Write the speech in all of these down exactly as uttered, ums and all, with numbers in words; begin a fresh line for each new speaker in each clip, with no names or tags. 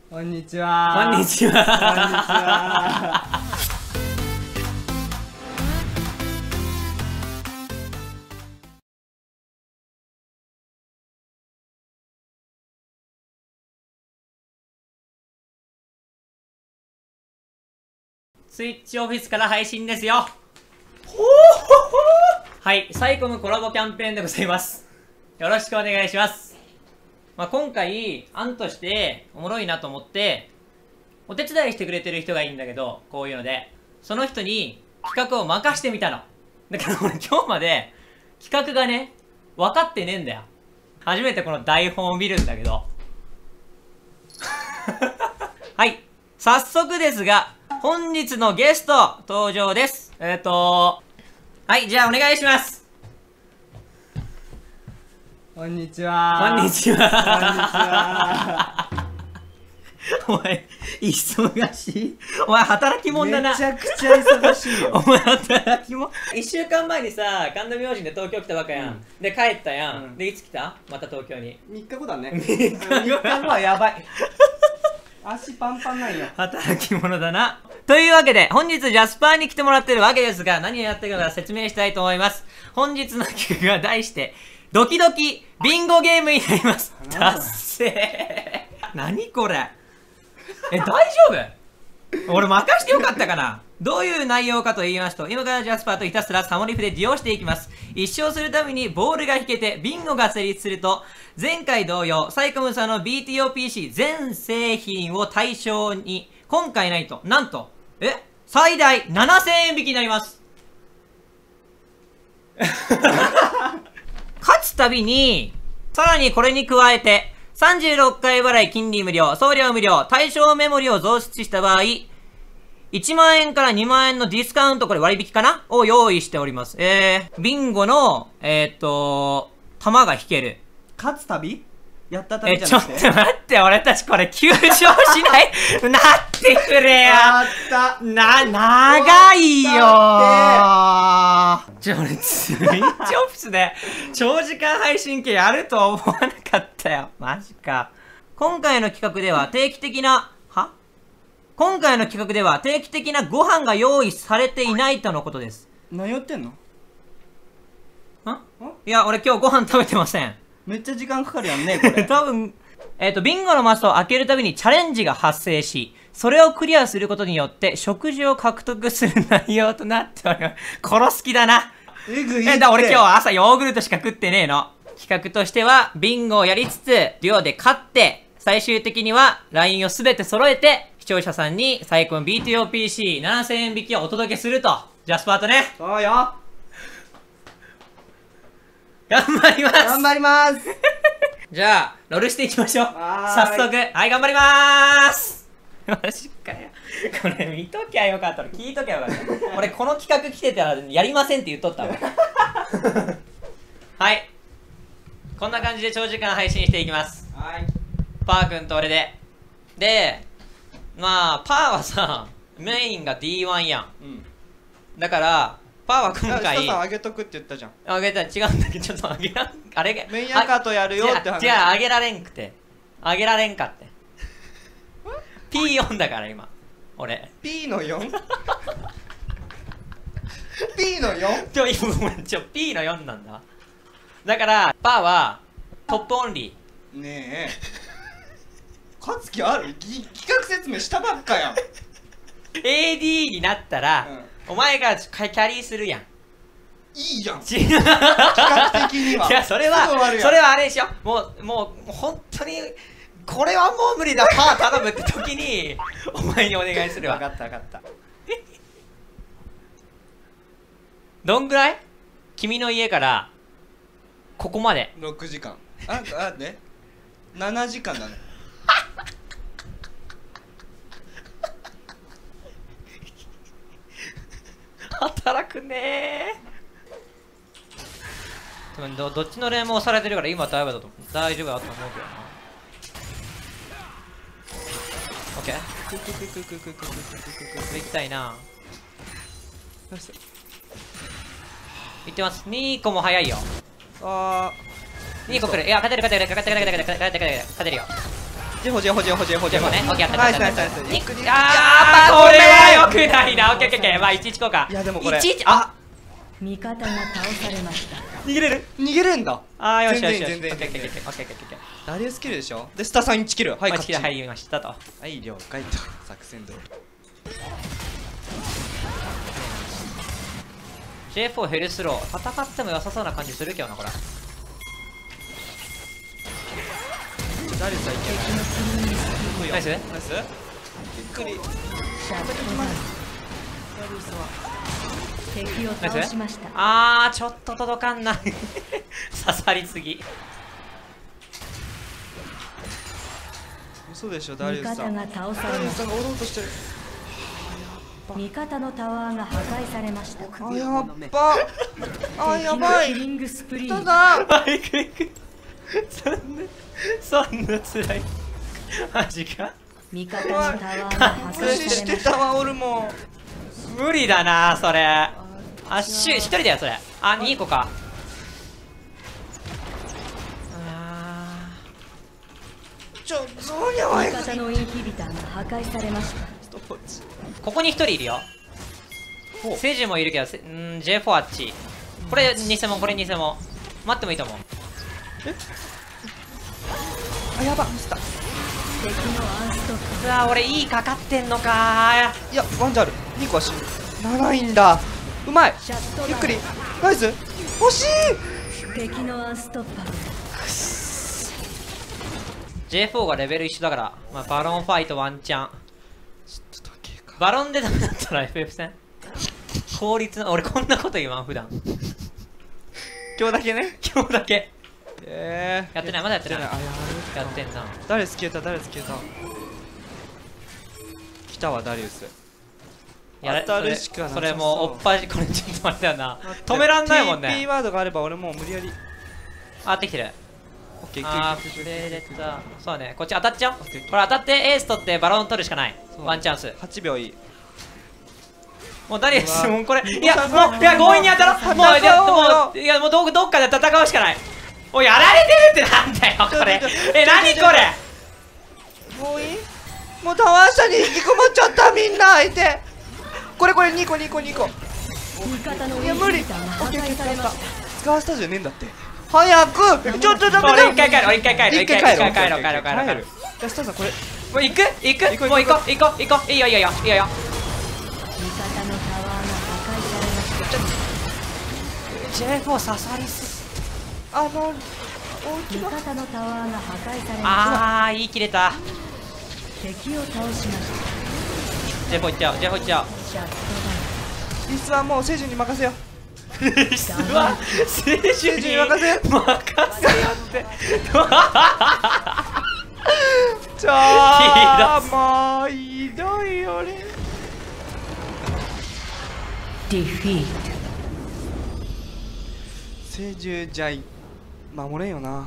こんにちは。
こんにちは。
こんにちは。
スイッチオフィスから配信ですよ。はい、サイコムコラボキャンペーンでございます。よろしくお願いします。まあ、今回、案としておもろいなと思って、お手伝いしてくれてる人がいいんだけど、こういうので、その人に企画を任してみたの。だから俺今日まで企画がね、分かってねえんだよ。初めてこの台本を見るんだけど。はい、早速ですが、本日のゲスト登場です。えっと、はい、じゃあお願いします。
こんにちは。
こんにちは。
こんにちは。
お前、忙しい。お前、働き者だな。
めちゃくちゃ忙しいよ。
お前、働き者。一週間前にさ、神田明神で東京来たばっかやん。うん、で、帰ったやん。うん、で、いつ来たまた東京に。
みっかごだね。みっかごはやばい。足パンパンなんよ。
働き者だな。というわけで、本日ジャスパーに来てもらってるわけですが、何をやってるか説明したいと思います。本日の企画が題して、ドキドキビンゴゲームになります。達成。何これ。え、大丈夫？俺任してよかったかな？どういう内容かと言いますと、今からジャスパーとひたすらサモリフで利用していきます。一勝するためにボールが引けてビンゴが成立すると、前回同様、サイコムさんの ビーティーオーピーシー 全製品を対象に、今回ないと、なんと、え最大ななせんえん引きになります。勝つたびに、さらにこれに加えて、さんじゅうろっかい払い金利無料、送料無料、対象メモリを増設した場合、いちまんえんからにまんえんのディスカウント、これ割引かなを用意しております。えー、ビンゴの、えー、っと、玉が引ける。
勝つ旅やった旅
え、
じゃなくて。
ちょっと待って、俺たちこれ休場しないなってくれよ。
やった
な、長いよー。ちょ、俺、スイッチオフィスで長時間配信系やるとは思わなかったよ。マジか。今回の企画では定期的な、は今回の企画では定期的なご飯が用意されていないとのことです。
何言ってんの？
んいや、俺今日ご飯食べてません。
めっちゃ時間かかるやんね、これ。
多分、えっと、ビンゴのマスを開けるたびにチャレンジが発生し、それをクリアすることによって、食事を獲得する内容となっております。殺す気だな。
えぐいって。
え、だ、俺今日は朝ヨーグルトしか食ってねえの。企画としては、ビンゴをやりつつ、デュオで勝って、最終的には、ライン をすべて揃えて、視聴者さんに、サイコン ビーティーオーピーシーななせんえん引きをお届けすると。ジャスパートね。
そうよ。
頑張ります。
頑張ります。
じゃあ、ロールしていきましょう。
は
早速。はい、頑張りまーす。マジかよ。これ見ときゃよかったの。聞いときゃよかった。俺この企画来てたらやりませんって言っとったわ。はい。こんな感じで長時間配信していきます。
はい。
パー君と俺で。で、まあ、パーはさ、メインが ディーワン やん。うん。だから、パーは今回。
さんあげとくって言ったじゃん。
あげた、違うんだけど、ちょっとあげらん、あれが。
メインアカートやるよって話。
違う、あげられんくて。あげられんかって。ピーよん だから今。俺。
P の よん？ P の よん？
ちょ、今ごめん、ちょ、P のよんなんだ。だから、パーは、トップオンリ
ー。ねえ。勝つ気ある？企画説明したばっかやん。
エーディー になったら、うん、お前がキャリーするやん。
いいじゃん。
企
画的には。
いや、それは、それはあれでしょ。もう、もう、本当に、これはもう無理だ、パー頼むって時に、お前にお願いするわ。
分かった分かった。
どんぐらい？君の家から、ここまで。
ろくじかん。あ、あ、ね。ななじかんだね。
働くねー。ど, どっちの連も押されてるから今大丈夫だと大丈夫だと思うけどな。オッケー。行きたいな。行ってます。にこも早いよ。
あー。
にこ来る。いや、勝てる勝てる勝てる勝てる勝てる勝てる勝てる勝てるよ。
ジェホジェホジェホジェホジェホ
ね、オッケー、やった
ナイス
やったやった
ナイスナイス。
あー、これはよくないな。オッケーオッケーオッケー。まあ、いちいちこうか。
いやでもこれ
いちいち、あ、
味方が倒されました。
逃げれる逃げれんだ。
あー、よしよしよし。
全然全然
オッケーオッケーオッケーオッケーオッケーオッケー。
ダリウスキルでしょ。でスタさんいちキル。はい、
はい、
勝ち。
入りましたと。
はい了解と作戦通り。
ジェイフォー ヘルスロー戦っても良さそうな感じするけどな、これ。
ダリウスはいける。
ナイス
ナイス。ゆっくり。
シャットダウン。敵を倒しました。
あー、ちょっと届かんな。刺さりすぎ。
嘘でしょダリ
味
ウスさん。
方が倒さ
ダ
れました。
リウスさんがおろうとしてる。
味方のタワーが破壊されました。
あやっば。あやばい。
敵のキリングスプリー。
ただ。
あ、いくいく。そんな、そんな辛い。マジか。
味方のタワーが破壊
無視し
されました。
てたわオルモン。
無理だな、それ。あ、しゅ、一人だよ、それ。あ、にこか。あ
ちょゾーニャは
味方のインヒビターが破壊されました。
ストップウォッチ。
ーここに一人いるよ。セジもいるけど、せんー、ジェイフォー あっち。これ偽物、これ偽物。待ってもいいと思う。
あやばミスった。
敵のアンストッ
うわー、俺 E かかってんのか
いやワンジャールにこは死ぬ。長いんだ。うまい。
プ。シャットダウン。
ゆっくり。ナイス。惜しい。
敵のアンストッパー。
ジェイフォー がレベル一緒だから、まあ、バロンファイトワンチャン。
ちょっとだけか。
バロンでダメだったら エフエフ 戦効率の、俺こんなこと言わん、普段。
今日だけね。
今日だけ。
ええ。
やってない、まだやってない。
あやる。
やってんな。
ダリウス消えたダリウス消えた。来たわダリウス。
やれ
当たるしかなさそう
それもうおっぱい、これちょっと待ってよな。止めらんないもん
ティーピー
ね。
ワードがあれば俺もう無理やり。
あ、できてる。
オッケー
あー、
いけるいける
プレレッタ。そうね、こっち当たっちゃう。こ
オッケー
れ当たってエース取ってバロン取るしかない。
そう
ワンチャンス。
はちびょういい。
もうダリウス、
うわ
もうこれ、い
もう
や、もう、いや、強引に当たろう。もう、いや、もう、いや、もうど、どっかで戦うしかない。おい、やられてるってなんだよ、これ
ちょちょちょ。
え、なにこれ。
もういい。もうタワー下に引きこもっちゃったみんな相手。これこれにこにこにこ。
味方のイン
いや無理。
ヒビターが破
オッケーオッケー
壊されました。
使わせたじゃねえんだって。早く。ちょっとダメだ。
俺一回帰る、俺一回帰る、
一回帰る。
一回帰ろう、帰ろう、帰ろう、帰ろう。
る。じゃあスターさんこれ。
もう行く行く
行こう
もう行こう行こう行こういいよいいよいいよいいよ。
味方のタワーが破壊されました。
ジェイフォー 刺さりす
あの大き
味
な。
方のタワーが破壊されました。
あー、言い切れた。
敵を倒しました。
ジェイフォー行っちゃおう、ジェイフォー行っちゃおう。
シャット
椅子はもう聖樹に任せよう。
椅子は聖樹に
聖樹に任せよう。
任せよって
ちょーもうひどいよね。
ダウン。ディフィート。
聖樹じゃい守れんよな。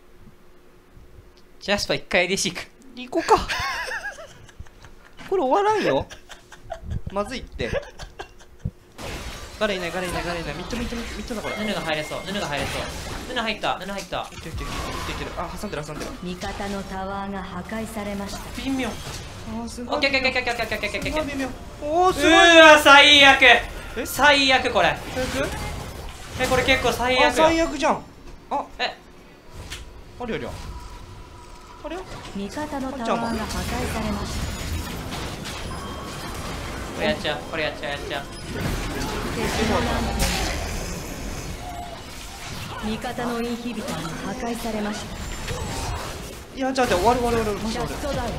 ジャスパー一回でシーク
行こうか。これ終わらんよ。まずいって。ガレいないガレいないガレいない。ミッドミッドミッドミッドだこれ。
ヌヌが入れそう、ヌヌが入れそう。ヌヌ入った、ヌヌ入った。
いけるいけるいけるいける。あ挟んでる挟んでる。
味方のタワーが破壊されました。
微妙。
あーす
オ
ごい。
ッケーオッケーオッケーオッケーオッケーオッケーオッケーオッケー。
すごい微妙。おおす
う
ごい。
ーわ、最悪。
え
最悪これ。
最悪。
え、これ結構最悪よ。
あ最悪じゃん。あ
え、
あれよりゃ。あれよ。
味方のタワーが破壊されました。
これやっちゃう、これやっちゃう、やっちゃう。
味方のインヒビターが破壊されました。
いやじゃあじゃあ終わる終わる終わる。マジ
シ
で終わる。
ャットダウン。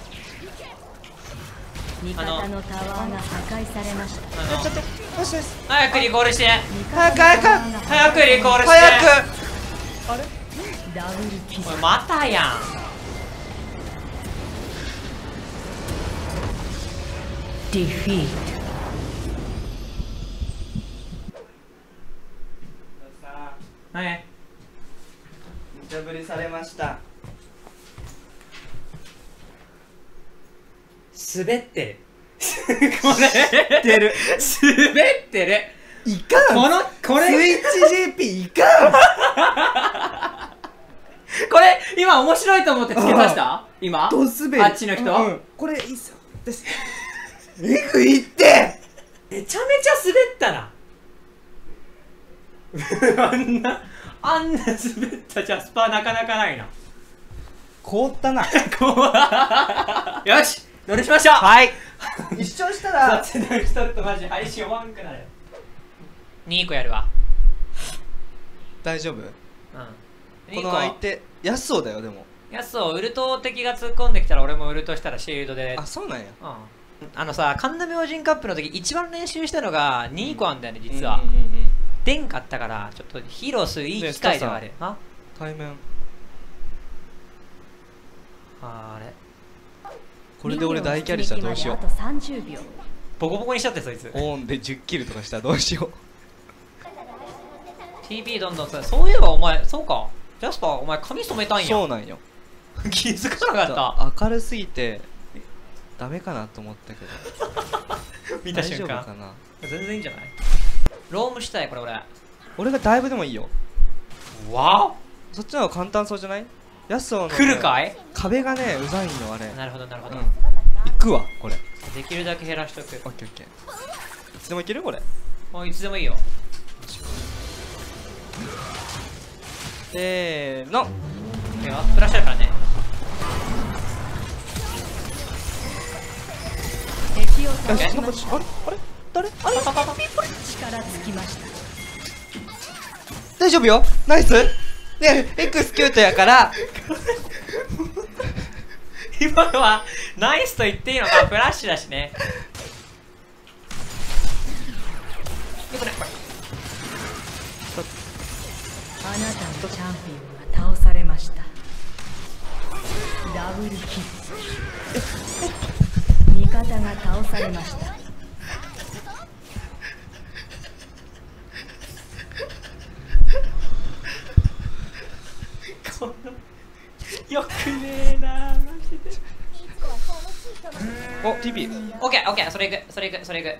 味方のタワーが破壊されました。
あの
やっちゃって。よしよし。
早くリコールして。
味
早く
方のタワーが
早くリコールして。
早く。あれ。
ダブルキル。
おい、またやん。
ディフィート。
はい。
無茶ぶりされました。
滑ってる。これ。
てる。
滑ってる。
いかん。
この、これ。
スイッチ ジェーピー いかん。
これ、 今面白いと思ってつけさせた今
ドスベリ
あっちの人、
うん、これいいっすよですえぐいって
めちゃめちゃ滑ったなあんなあんな滑ったジャスパーなかなかないな。
凍ったな
よしどれしましょう。
はい一勝したら
雑談しとるとマジ配信終わんくなる。にこやるわ。
大丈夫？うん、
こ
この相手ヤスオだよ。でも
ヤスオウルト敵が突っ込んできたら俺もウルトしたらシールドで。
あ、そうなんや。
うん、あのさ神田明神カップの時一番練習したのがにこあんだよね実は。出んかったからちょっと披露するいい機会ではある。あ
対面
あれ
これで俺大キャリしたらどうしよう。
ボコボコにしちゃってそいつ。
オンでじゅっキルとかしたらどうしよう。
ティーピー どんどんさ。そういえばお前そうかジャスパーお前髪染めたんや。
そうなんよ
気づかなかった。
明るすぎてダメかなと思ったけど
見た瞬間
大丈夫かな。
全然いいんじゃない。ロームしたいこれ俺。
俺がだいぶでもいいよ。
わお
そっちの方が簡単そうじゃない。ヤスオの、ね、
来るかい。
壁がねうざいんよあれ。
なるほどなるほど、
うん、行くわこれ。
できるだけ減らしとく。
オッケーオッケー。いつでもいけるこれ。
もういつでもいいよ。
せーの。
ではプラスあるからね。
敵を
よし、
倒しまし
なんかあれあれ誰あれ
パパパパピッポリ。
力尽きました。
大丈夫よ。ナイス。ねえ エクスキュートやから
今のはナイスと言っていいのか。フラッシュだしね。よくないこれ。
あなたのチャンピオンが倒されました。ダブルキル。味方が倒されました。
このよくねえなマジで。
お ティーピー。
オッケーオッケーそれいくそれいくそれいく。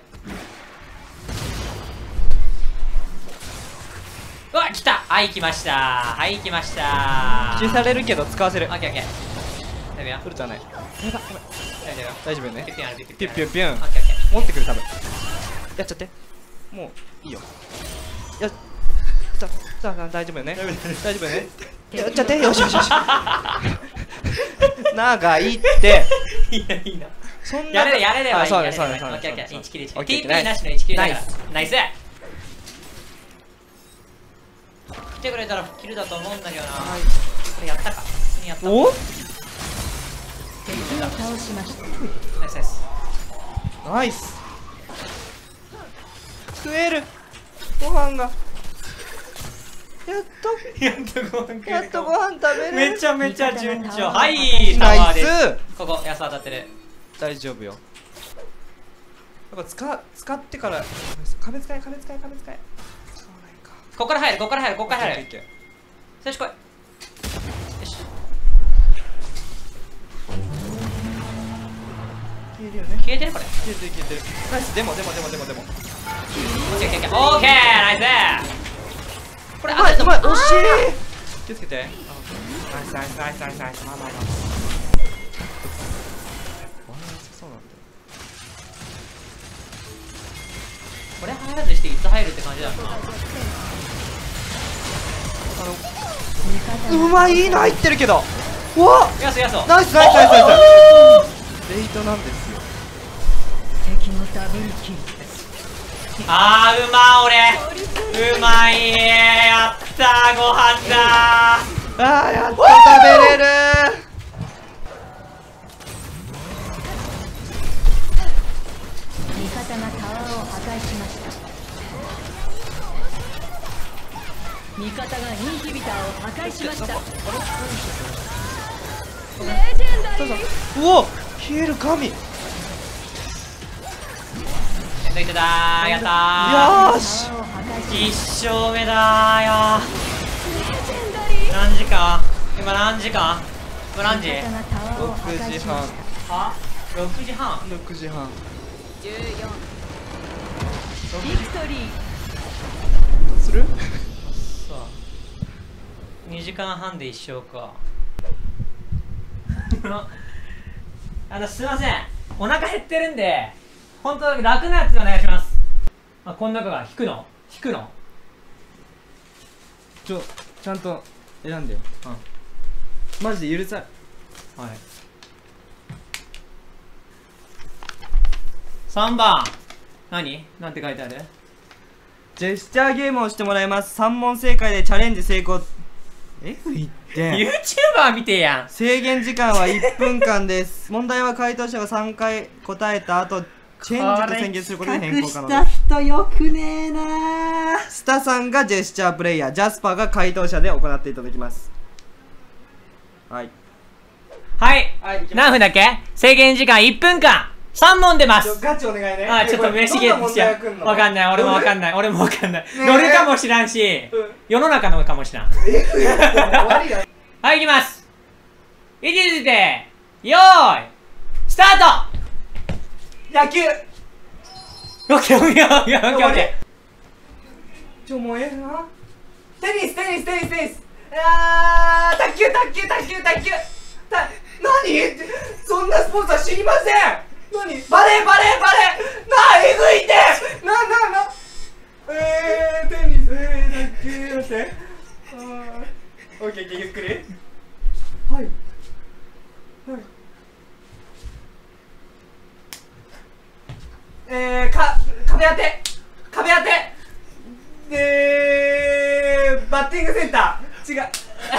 うわ来た。はい来ましたはい来ました
消されるけど使わせる。
オッケーオッケー。大丈夫よ
フルじゃない。やばやばい。
大丈夫よ。
大丈夫よね。
ピュッピュンあるピュッ
ピュッピュンピュン
オッケーオッケー。
持ってくる多分。やっちゃって。もういいよ。やっささあ大丈夫よね。大丈夫よね。やっちゃって。よしよしよし。長いって。
いやいいな。
そんな
やれれやれればいい。
そうねそうねそうね。
オッケーオッケー。いちキルいちキル。
オッケー
ティーピー なしのいちキルだから
ナイス
ナイス。来てくれたらキルだと思うんだけどな。これやったか。普通にやった。
お？
敵を倒しました。
ナイスナイス。
ナイス。食える。ご飯が。やっと
やっとご飯食える。
やっとご飯食べれる。
めちゃめちゃ順調。はいタワーです。
ナイ
ここ安当たってる。
大丈夫よ。やっぱ使使ってから壁使い壁使い壁使い。そうないか。
ここから入るここから入るここから入る。
いけいけ
よし来い。よし。
いけるよね。
消えてるこれ。
消えてる消えてる。ナイス。でもでもでもでもでも。
オッケーオッケーオッケー。オッケーナイス。これ
うまいうまい。惜し
い。
い。気をつけて。ナイスナイスナイスナイスナイス。まあまあまあまあ。そうなんだよ。
これ入らずしていつ入るって感じだよな。
あのうまい。いいの入ってるけど。うわ
やすやす。
ナイスナイスナイスナイス。レイトなんですよ。
敵のダブルキル。
あーうま俺うまい。やったーご飯だー。
あーやっと食べれる。
味方がタワーを破壊しました。味方がインヒビターを破壊しました。レジェンダリー。
うお消える神。
やっといてだーやったー。
よーし
一勝目だーよー。何時間今何時間今何時
味方がタワーを
ろく
破壊
じはん
しました。
はろくじはん
ろくじはん。
じゅうよん。ビクトリー。
どうする。
さあにじかんはんで一勝か。 のあのすいません、お腹減ってるんで本当楽なやつお願いします。あ、この中が引くの引くの
ちょちゃんと選んでよ。
うん、
マジで許さ
はい。さんばん何なんて書いてある？
ジェスチャーゲームをしてもらいます。さん問正解でチャレンジ成功。F いって
YouTuber 見てやん。
制限時間はいっぷんかんです。問題は回答者がさんかい答えた後チェンジと宣言することで変更可能です。
人よくねえなー。
スタさんがジェスチャープレイヤー、ジャスパーが回答者で行っていただきます。はい
はい、
はい、
何分だっけ？制限時間いっぷんかん、さん問出ます。
ガチお願いね。
あ、ちょっと飯ゲームしちゃう。わかんない、俺もわかんない、俺もわかんない。乗るかもしらんし、世の中のかもしらん。はい、いきます。位置づけ、よーい、スタート。
野球。
オッケーオッケーオッケーオッケーオッケ
ー。ちょ、もうええな。テニステニステニステニス。あー、卓球卓球卓球卓球。た、何？そんなスポーツは知りません。何？バレーバレーバレー。なあ、えぐいて。なあなあなあ。えー、テニス、えー、卓球やって。あー、オッケーオッケー、ゆっくり。はい。はい。えー、か、壁当て壁当てえー、バッティングセンター違う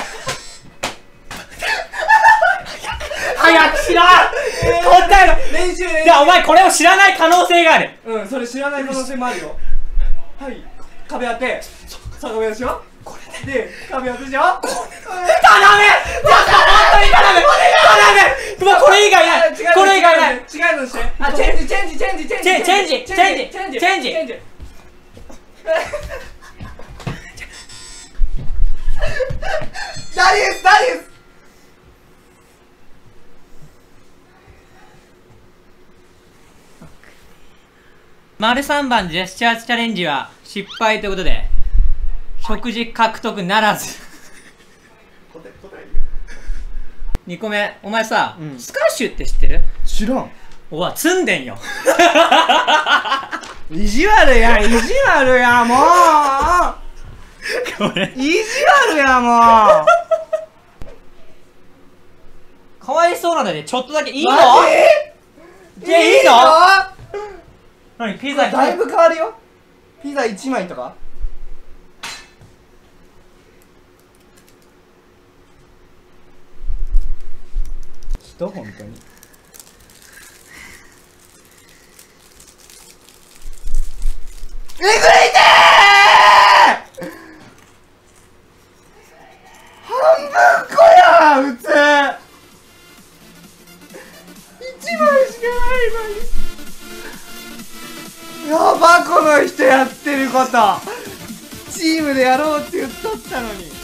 早くしろ。
えー、
答えろ。
練習練習。
じゃあお前これを知らない可能性がある。
うん、それ知らない可能性もあるよ。はい、壁当てさあ、壁でしょこれで壁当てでしょ。これ頼む。ちょっと本当に頼む頼む。
もうこれ以外ない。これ以外ない。
違うのして。あ、チェンジチェンジチェンジチェンジ
チェンジチェンジチェンジ
チェンジ
チェンジ
チェンジ。ダリウスダリウス。
丸さんばんジェスチャーチャレンジは失敗ということで食事獲得ならず。にこめ、お前さ、うん、スカッシュって知ってる？
知らん。
おわ、積んでんよ。
意地悪やん、意地悪や、もう。これ意地悪や、もう。
かわいそうなのでちょっとだけいいの？
マジ？
え、いいの？何ピザ
だいぶ変わるよ。ピザいちまいとか。人本当にえぐいてー。半分こや普通いちまいしかないのに。やば、この人やってること。チームでやろうって言っとったのに。